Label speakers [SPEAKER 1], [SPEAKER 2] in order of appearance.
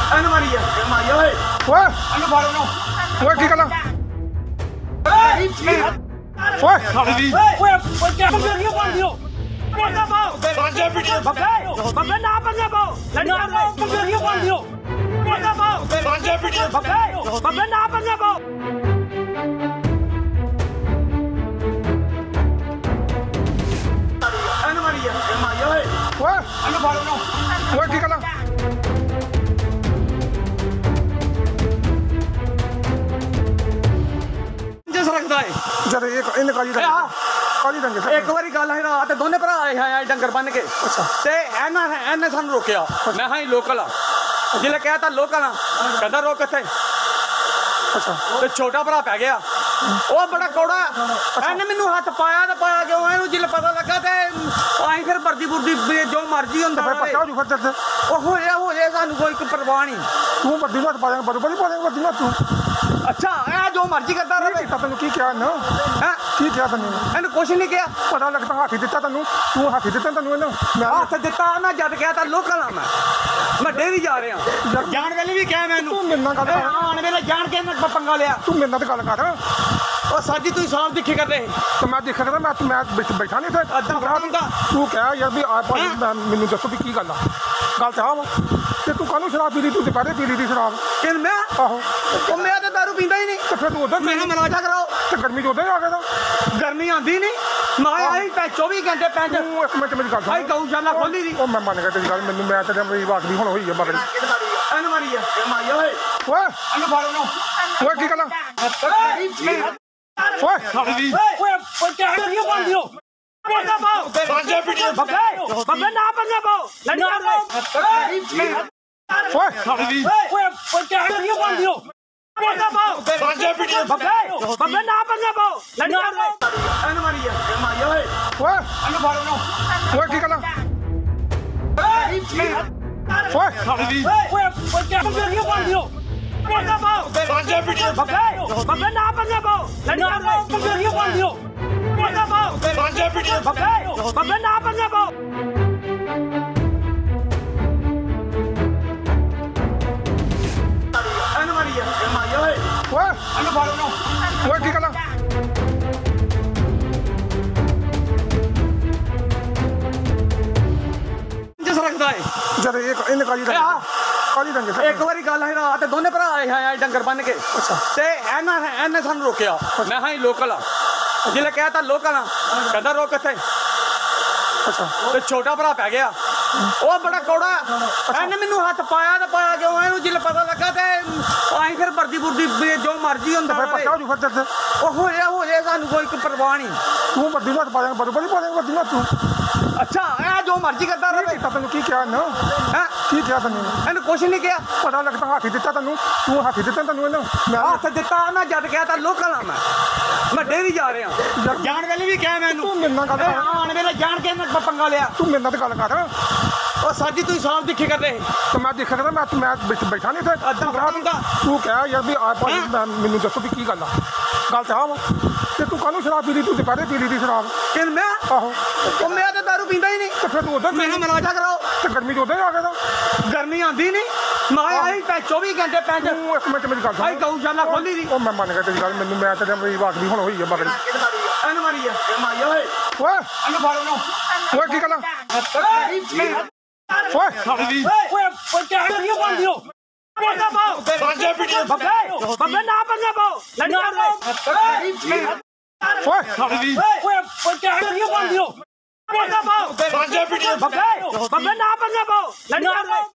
[SPEAKER 1] ਇਹਨੂੰ ਮਾਰੀ ਓਏ
[SPEAKER 2] ਓਏ
[SPEAKER 1] ਇਹਨੂੰ ਫੜ ਲਓ
[SPEAKER 2] ਓਏ ਕੀ ਕਰਨਾ
[SPEAKER 1] ਓਏ
[SPEAKER 2] ਓਏ
[SPEAKER 1] ਓਏ ਕਿਆ ਵੀਡੀਓ ਬਣ ਦਿਓ ਬੰਦਾ ਪਾਓ ਬੰਦਾ ਵੀਡੀਓ ਬੰਦਾ ਨਾ ਬੰਦਾ ਪਾਓ ਲੜਨਾ ਵੀਡੀਓ ਬਣ ਦਿਓ ਬੰਦਾ ਪਾਓ ਬੰਦਾ ਵੀਡੀਓ ਬੰਦਾ ਨਾ ਬੰਦਾ ਪਾਓ ਇਹਨੂੰ ਮਾਰੀ ਓਏ
[SPEAKER 2] ਓਏ
[SPEAKER 1] ਇਹਨੂੰ ਫੜ ਲਓ
[SPEAKER 2] ਓਏ ਕੀ ਕਰਨਾ
[SPEAKER 1] ਜਿਸ ਰੱਖਦਾ ਏ
[SPEAKER 2] ਜਦ ਇਹਨੇ ਕਾਲੀ ਰੰਗ
[SPEAKER 1] ਇੱਕ ਵਾਰੀ ਗੱਲ ਹੈ ਰਾਤ ਦੋਨੇ ਭਰਾ ਆਏ ਹੈ ਡੰਗਰ ਬੰਨ ਕੇ ਤੇ ਇਹਨੇ ਸਾਨੂੰ ਰੋਕਿਆ ਮੈਂ ਹਾਂ ਲੋਕਲ ਆ ਜਿਲੇ ਕਹਿ ਤਾ ਲੋਕਲ ਆ ਕਹਿੰਦਾ ਰੋਕ ਇੱਥੇ ਤੇ ਛੋਟਾ ਭਰਾ ਪੈ ਗਿਆ ਉਹ ਬੜਾ ਕੌੜਾ ਇਹਨੇ ਮੈਨੂੰ ਹੱਥ ਪਾਇਆ ਤੇ ਪਾਇਆ ਕਿਉਂ ਇਹਨੂੰ ਜਿਲੇ ਪਤਾ ਲੱਗਾ ਤੇ ਆਈ ਫਿਰ ਵਰਦੀ ਬੁਰਦੀ ਜੋ ਮਰਜ਼ੀ ਹੁੰਦਾ
[SPEAKER 2] ਫਿਰ ਪੱਕਾ ਹੋ ਜੂ ਫਿਰ ਤੇਰੇ
[SPEAKER 1] ਉਹ ਹੋ ਜਾਏ ਸਾਨੂੰ ਕੋਈ ਪਰਵਾਹ ਨਹੀਂ
[SPEAKER 2] ਤੂੰ ਵੱਡੀ ਨੂੰ ਹੱਥ ਪਾ ਦੇਂਗਾ ਬਰਬਰ ਨਹੀਂ ਪਾ ਦੇਂਗਾ ਵੱਡੀ ਨੂੰ ਤੂੰ
[SPEAKER 1] ਅੱਛਾ ਇਹ ਜੋ ਮਰਜ਼ੀ ਕਰਦਾ ਰਹੇ
[SPEAKER 2] ਤੈਨੂੰ ਕੀ ਕਿਹਾ ਨਾ
[SPEAKER 1] ਹੈ
[SPEAKER 2] ਕੀ ਕਿਹਾ ਤੈਨੂੰ
[SPEAKER 1] ਇਹਨੂੰ ਕੁਛ ਨਹੀਂ ਕਿਹਾ
[SPEAKER 2] ਪਤਾ ਲੱਗਦਾ ਹਾਥੀ ਦਿੱਤਾ ਤੈਨੂੰ ਤੂੰ ਹਾਥੀ ਦਿੱਤਾ ਤੈਨੂੰ ਇਹਨੂੰ ਮੈਂ
[SPEAKER 1] ਹੱਥ ਦਿੱਤਾ ਮੈਂ ਜਦ ਕਿਹਾ ਤਾਂ ਲੋਕਲ ਆ ਮੈਂ ਡੇਰੀ ਜਾ ਰਿਹਾ ਜਾਣ ਵੇਲੇ ਵੀ ਕਿਹਾ ਮੈਨੂੰ
[SPEAKER 2] ਤੂੰ ਮੇਰੇ ਨਾਲ ਗੱਲ ਕਰ
[SPEAKER 1] ਆਣ ਵੇਲੇ ਜਾਣ ਕੇ ਮੈਂ ਪੰਗਾ ਲਿਆ
[SPEAKER 2] ਤੂੰ ਮੇਰੇ ਨਾਲ ਗੱਲ ਕਰ
[SPEAKER 1] ਉਹ ਸਾਡੀ ਤੁਸੀਂ ਸਾਫ ਦਿਖੇ ਕਰਦੇ
[SPEAKER 2] ਤੇ ਮੈਂ ਦੇਖਿਆ ਕਰਦਾ ਮੈਂ ਬੈਠਾ ਨਹੀਂ ਇੱਥੇ
[SPEAKER 1] ਅੱਧਾ ਬਰਾ ਦਿੰਦਾ
[SPEAKER 2] ਤੂੰ ਕਹਿ ਯਾਰ ਵੀ ਆ ਮੈਨੂੰ ਦੱਸੋ ਵੀ ਕੀ ਗੱਲ ਆ ਗੱਲ ਤਾਂ ਆ ਵਾ ਤੇ ਤੂੰ ਕਾਹਨੂੰ ਸ਼ਰਾਬ ਪੀ ਲਈ ਤੂੰ ਦੁਪਹਿਰੇ ਪੀ ਲਈ ਦੀ ਸ਼ਰਾਬ
[SPEAKER 1] ਕਿਨ ਮੈਂ
[SPEAKER 2] ਆਹੋ
[SPEAKER 1] ਉਹ ਮੈਂ ਤਾਂ ਦਾਰੂ ਪੀਂਦਾ ਹੀ ਨਹੀਂ
[SPEAKER 2] ਤੇ ਫਿਰ ਤੂੰ ਉਧਰ
[SPEAKER 1] ਮੈਂ ਮਨਾਜਾ ਕਰਾਓ
[SPEAKER 2] ਤੇ ਗਰਮੀ ਚ ਉਧਰ ਆ ਗਿਆ ਤਾਂ
[SPEAKER 1] ਗਰਮੀ ਆਂਦੀ ਨਹੀਂ ਮੈਂ ਆਈ 24 ਘੰਟੇ ਪੈਂਚ
[SPEAKER 2] ਤੂੰ ਇੱਕ ਮਿੰਟ ਮੇਰੀ ਗੱਲ ਸੁਣ
[SPEAKER 1] ਆਈ ਗਊਸ਼ਾਲਾ ਖੋਲੀ ਦੀ
[SPEAKER 2] ਉਹ ਮੈਂ ਮੰਨ ਗਿਆ ਤੇਰੀ ਗੱਲ ਮੈਨੂੰ ਮੈਂ ਤੇ ਮੇਰੀ ਵਾਕਫੀ ਹੁਣ ਹੋਈ ਆ ਮਗਰ
[SPEAKER 1] ਇਹਨੂੰ ਮਾਰੀ ਓਏ
[SPEAKER 2] ਓਏ
[SPEAKER 1] ਇਹਨੂੰ ਫੜ ਲਓ
[SPEAKER 2] ਓਏ ਕੀ ਕਰਨਾ
[SPEAKER 1] ਓਏ ਕਿਆ ਵੀਡੀਓ ਬਣ ਦਿਓ ਬੰਦਾ ਪਾਓ ਬੰਦਾ ਵੀਡੀਓ ਬੰਦਾ ਨਾ ਬੰਦਾ ਪਾਓ ਲੜਨਾ ਓਏ ਕਿਆ ਵੀਡੀਓ ਬਣ ਦਿਓ ਬੰਦਾ ਪਾਓ ਬੰਦਾ ਵੀਡੀਓ ਬੰਦਾ ਨਾ ਬੰਦਾ ਪਾਓ ਲੜਨਾ ਇਹਨੂੰ ਮਾਰੀ ਓਏ
[SPEAKER 2] ਓਏ
[SPEAKER 1] ਇਹਨੂੰ ਫੜ ਲਓ
[SPEAKER 2] ਓਏ ਕੀ ਕਰਨਾ
[SPEAKER 1] ਓਏ ਕਿਆ ਵੀਡੀਓ ਬਣ ਦਿਓ ਬੰਦਾ ਪਾਓ ਬੰਦਾ ਵੀਡੀਓ ਬੰਦਾ ਨਾ ਬੰਦਾ ਪਾਓ ਲੜਨਾ ਵੀਡੀਓ ਬਣ ਦਿਓ ਬੰਦਾ ਪਾਓ ਬੰਦਾ ਵੀਡੀਓ ਬੰਦਾ ਨਾ ਬੰਦਾ ਪਾਓ ਇਹਨੂੰ ਮਾਰੀ ਓਏ
[SPEAKER 2] ਓਏ
[SPEAKER 1] ਇਹਨੂੰ ਫੜ ਲਓ
[SPEAKER 2] ਓਏ ਕੀ ਕਰਨਾ
[SPEAKER 1] ਜਿਸ ਰੱਖਦਾ ਏ
[SPEAKER 2] ਜਦ ਇਹਨੇ ਕਾਲੀ ਰੰਗ
[SPEAKER 1] ਇੱਕ ਵਾਰੀ ਗੱਲ ਹੈ ਰਾਤ ਦੋਨੇ ਭਰਾ ਆਏ ਹੈ ਡੰਗਰ ਬੰਨ ਕੇ ਤੇ ਇਹਨੇ ਸਾਨੂੰ ਰੋਕਿਆ ਮੈਂ ਹਾਂ ਲੋਕਲ ਆ ਜਿਲੇ ਕਹਿ ਤਾ ਲੋਕਲ ਆ ਕਹਿੰਦਾ ਰੋਕ ਇੱਥੇ ਤੇ ਛੋਟਾ ਭਰਾ ਪੈ ਗਿਆ ਉਹ ਬੜਾ ਕੌੜਾ ਇਹਨੇ ਮੈਨੂੰ ਹੱਥ ਪਾਇਆ ਤੇ ਪਾਇਆ ਕਿਉਂ ਇਹਨੂੰ ਜਿਲੇ ਪਤਾ ਲੱਗਾ ਤੇ ਆਈ ਫਿਰ ਵਰਦੀ ਬੁਰਦੀ ਜੋ ਮਰਜ਼ੀ ਹੁੰਦਾ
[SPEAKER 2] ਫਿਰ ਪੱਕਾ ਹੋ ਜੂ ਫਿਰ ਤੇਰੇ
[SPEAKER 1] ਉਹ ਹੋ ਜਾਏ ਸਾਨੂੰ ਕੋਈ ਪਰਵਾਹ ਨਹੀਂ
[SPEAKER 2] ਤੂੰ ਵੱਡੀ ਨੂੰ ਹੱਥ ਪਾ ਦੇਂਗਾ ਬਰਬਰ ਨਹੀਂ ਪਾ ਦੇਂਗਾ ਵੱਡੀ ਨੂੰ ਤੂੰ
[SPEAKER 1] ਅੱਛਾ ਇਹ ਜੋ ਮਰਜ਼ੀ ਕਰਦਾ ਰਹੇ
[SPEAKER 2] ਤੈਨੂੰ ਕੀ ਕਿਹਾ ਨਾ
[SPEAKER 1] ਹੈ
[SPEAKER 2] ਕੀ ਕਿਹਾ ਤੈਨੂੰ
[SPEAKER 1] ਇਹਨੂੰ ਕੁਛ ਨਹੀਂ ਕਿਹਾ
[SPEAKER 2] ਪਤਾ ਲੱਗਦਾ ਹਾਥੀ ਦਿੱਤਾ ਤੈਨੂੰ ਤੂੰ ਹਾਥੀ ਦਿੱਤਾ ਤੈਨੂੰ ਇਹਨੂੰ ਮੈਂ
[SPEAKER 1] ਹੱਥ ਦਿੱਤਾ ਮੈਂ ਜਦ ਕਿਹਾ ਤਾਂ ਲੋਕਲ ਆ ਮੈਂ ਡੇਰੀ ਜਾ ਰਿਹਾ ਜਾਣ ਵੇਲੇ ਵੀ ਕਿਹਾ ਮੈਨੂੰ
[SPEAKER 2] ਤੂੰ ਮੇਰੇ ਨਾਲ ਗੱਲ ਕਰ
[SPEAKER 1] ਆਣ ਵੇਲੇ ਜਾਣ ਕੇ ਮੈਂ ਪੰਗਾ ਲਿਆ
[SPEAKER 2] ਤੂੰ ਮੇਰੇ ਨਾਲ ਗੱਲ ਕਰ
[SPEAKER 1] ਉਹ ਸਾਡੀ ਤੁਸੀਂ ਸਾਫ ਦਿਖੇ ਕਰਦੇ
[SPEAKER 2] ਤੇ ਮੈਂ ਦੇਖਿਆ ਕਰਦਾ ਮੈਂ ਬੈਠਾ ਨਹੀਂ ਇੱਥੇ
[SPEAKER 1] ਅੱਧਾ ਬਰਾ ਦਿੰਦਾ
[SPEAKER 2] ਤੂੰ ਕਹਿ ਯਾਰ ਵੀ ਆ ਮੈਨੂੰ ਦੱਸੋ ਵੀ ਕੀ ਗੱਲ ਆ ਗੱਲ ਤਾਂ ਆ ਵਾ ਤੇ ਤੂੰ ਕਾਹਨੂੰ ਸ਼ਰਾਬ ਪੀ ਲਈ ਤੂੰ ਦੁਪਹਿਰੇ ਪੀ ਲਈ ਦੀ ਸ਼ਰਾਬ
[SPEAKER 1] ਕਿਨ ਮੈਂ
[SPEAKER 2] ਆਹੋ
[SPEAKER 1] ਉਹ ਮੈਂ ਤਾਂ ਦਾਰੂ ਪੀਂਦਾ ਹੀ ਨਹੀਂ
[SPEAKER 2] ਤੇ ਫਿਰ ਤੂੰ ਉਧਰ
[SPEAKER 1] ਮੈਂ ਮਨਾਜਾ ਕਰਾਓ
[SPEAKER 2] ਤੇ ਗਰਮੀ ਚ ਉਧਰ ਆ ਗਿਆ ਤਾਂ
[SPEAKER 1] ਗਰਮੀ ਆਂਦੀ ਨਹੀਂ ਮੈਂ ਆਈ 24 ਘੰਟੇ ਪੈਂਚ
[SPEAKER 2] ਤੂੰ ਇੱਕ ਮਿੰਟ ਮੇਰੀ ਗੱਲ
[SPEAKER 1] ਆਈ
[SPEAKER 2] ਸੁਣ
[SPEAKER 1] ਗਊਸ਼ਾਲਾ ਖੋਲੀ ਦੀ
[SPEAKER 2] ਉਹ ਮੈਂ ਮੰਨ ਗਿਆ ਤੇਰੀ ਗੱਲ ਮੈਨੂੰ ਮੈਂ ਤੇ ਮੇਰੀ ਵਾਕਫੀ ਹੁਣ ਹੋਈ ਆ ਮਗਰ
[SPEAKER 1] ਇਹਨੂੰ ਮਾਰੀ ਓਏ
[SPEAKER 2] ਓਏ
[SPEAKER 1] ਇਹਨੂੰ ਫੜ ਲਓ
[SPEAKER 2] ਓਏ ਕੀ ਕਰਨਾ
[SPEAKER 1] ਓਏ ਕਿਆ ਵੀਡੀਓ ਬਣ ਦਿਓ ਬੰਦਾ ਪਾਓ ਬੰਦਾ ਵੀਡੀਓ ਬੰਦਾ ਨਾ ਬੰਦਾ ਪਾਓ ਲੜਨਾ ਓਏ ਕਿਆ ਵੀਡੀਓ ਬਣ ਦਿਓ ਬੰਦਾ ਪਾਓ ਬੰਦਾ ਵੀਡੀਓ ਬੰਦਾ ਨਾ ਬੰਦਾ ਪਾਓ ਲੜਨਾ